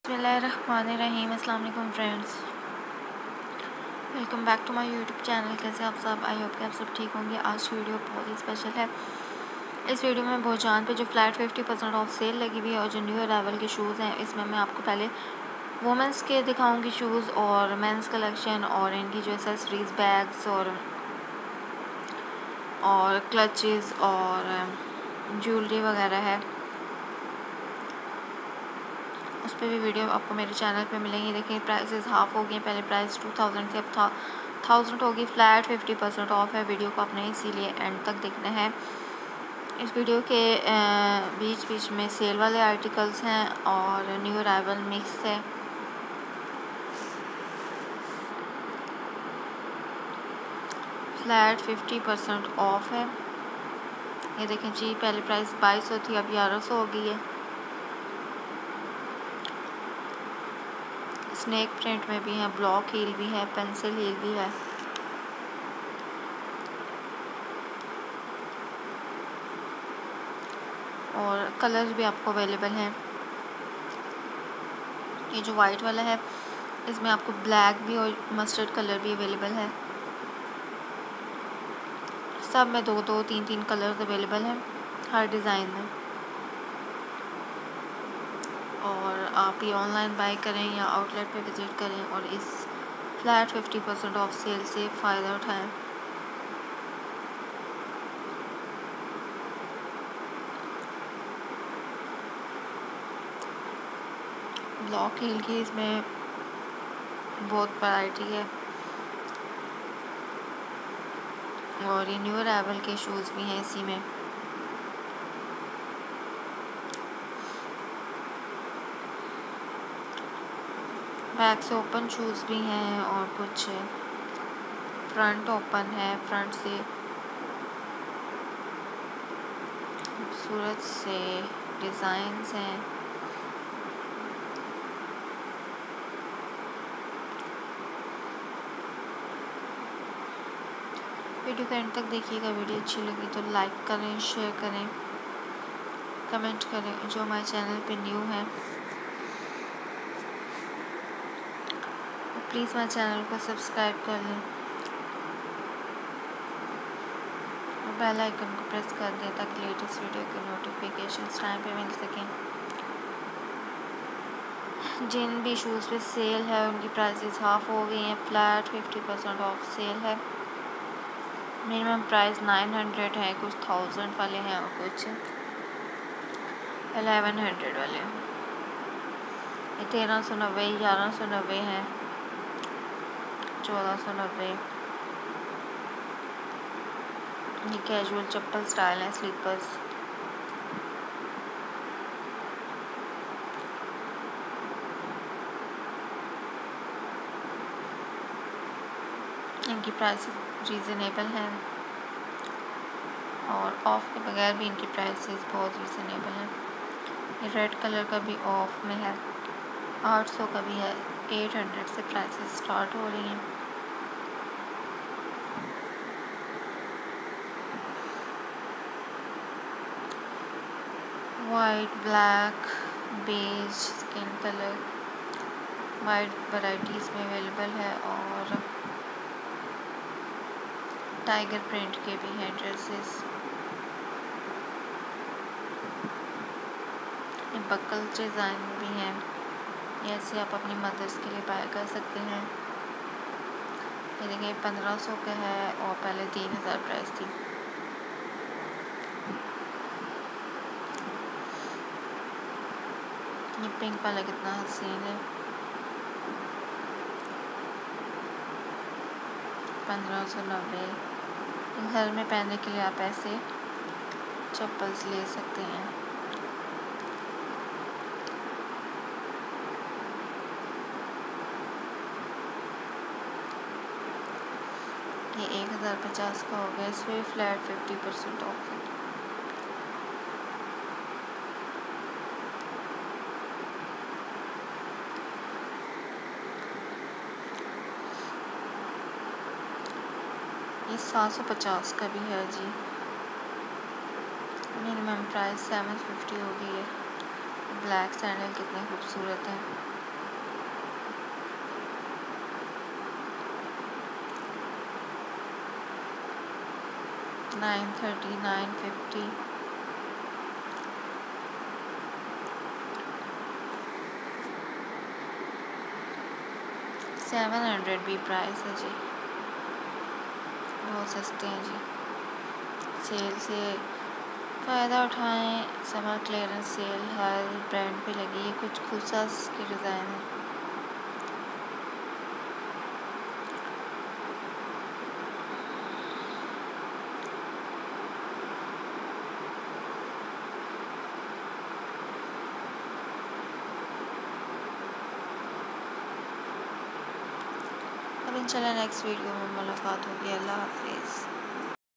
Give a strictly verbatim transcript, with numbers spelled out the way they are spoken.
बिस्मिल्लाहिर्रहमानिर्रहीम। अस्सलाम वालेकुम friends, welcome back to my YouTube channel. कैसे आप सब? आई होप कि आप सब ठीक होंगे। आज की वीडियो बहुत ही स्पेशल है। इस वीडियो में भोजान पे जो flat fifty percent off sale लगी हुई है और जो न्यू अराइवल के शूज़ हैं, इसमें मैं आपको पहले वुमेंस के दिखाऊंगी शूज़ और मेंस कलेक्शन और इनकी जो एसेसरीज, बैग्स और और क्लचेस और ज्वेलरी वगैरह है, उस पर भी वीडियो आपको मेरे चैनल पे मिलेंगी। देखिए प्राइसेस हाफ हो गई, पहले प्राइस टू थाउजेंड से अब था थाउजेंड होगी। फ्लैट फिफ्टी परसेंट ऑफ है। वीडियो को आपने इसीलिए एंड तक देखना है। इस वीडियो के बीच बीच में सेल वाले आर्टिकल्स हैं और न्यू अराइवल मिक्स है। फ्लैट फिफ्टी परसेंट ऑफ है। ये देखें जी, पहले प्राइस बाईस सौ थी, अब ग्यारह सौ हो गई है। स्नेक प्रिंट में भी है, ब्लॉक हील भी है, पेंसिल हील भी है। और कलर्स भी आपको अवेलेबल हैं। ये जो वाइट वाला है, इसमें आपको ब्लैक भी और मस्टर्ड कलर भी अवेलेबल है। सब में दो दो तीन तीन कलर्स अवेलेबल हैं हर डिज़ाइन में। और आप ये ऑनलाइन बाय करें या आउटलेट पे विज़िट करें और इस flat fifty percent off sale से फ़ायदा उठाएं। ब्लॉक हील की इसमें बहुत वैरायटी है और ये न्यू अराइवल के शूज़ भी हैं इसी में। बैक से ओपन शूज़ भी हैं और कुछ फ्रंट ओपन है। फ्रंट से खूबसूरत से डिज़ाइंस हैं। वीडियो के एंड तक देखिएगा। वीडियो अच्छी लगी तो लाइक करें, शेयर करें, कमेंट करें। जो हमारे चैनल पे न्यू है प्लीज़ हमारे चैनल को सब्सक्राइब कर लें और बेल आइकन को प्रेस कर दें ताकि लेटेस्ट वीडियो के नोटिफिकेशंस टाइम पे मिल सकें। जिन भी शूज़ पे सेल है उनकी प्राइसेस हाफ हो गई हैं। Flat fifty percent off sale है। मिनिमम प्राइस नाइन हंड्रेड है, कुछ थाउजेंड वाले हैं और कुछ एलेवन हंड्रेड वाले हैं। ये तेरह सौ नब्बे, ग्यारह सौ नब्बे हैं, चौदह सौ नब्बे। ये कैजुअल चप्पल स्टाइल है, स्लीपर्स। इनकी प्राइसेस रीज़नेबल हैं और ऑफ के बगैर भी इनकी प्राइसेस बहुत रीज़नेबल हैं। ये रेड कलर का भी ऑफ में है, आठ सौ का भी है। एट हंड्रेड से प्राइसेस स्टार्ट हो रही हैं। White, black, beige, skin colour, white varieties में अवेलेबल है और टाइगर प्रिंट के भी हैं ड्रेसेस। ये बकल डिज़ाइन में भी हैं। ऐसे आप अपनी मदर्स के लिए बाय कर सकते हैं। ये देखिए पंद्रह सौ का है और पहले तीन हज़ार प्राइस थी। ये पिंक वाला कितना हसीन है, पंद्रह सौ नब्बे। घर में पहनने के लिए आप ऐसे चप्पल्स ले सकते हैं। ये एक हज़ार पचास का हो गया। इसमें फ्लैट फिफ्टी परसेंट ऑफ है। ये सात सौ पचास का भी है जी। मिनिमम प्राइस सेवन फिफ्टी हो गई है। ब्लैक सैंडल कितने खूबसूरत हैं। Nine thirty, nine fifty, seven hundred भी प्राइस है जी, बहुत सस्ते हैं जी। सेल से फ़ायदा उठाएं, समर क्लियरेंस सेल हर ब्रांड पे लगी है, कुछ खुसस के डिज़ाइन है। अब इंशाल्लाह नेक्स्ट वीडियो में मुलाकात होगी। अल्लाह हाफिज़।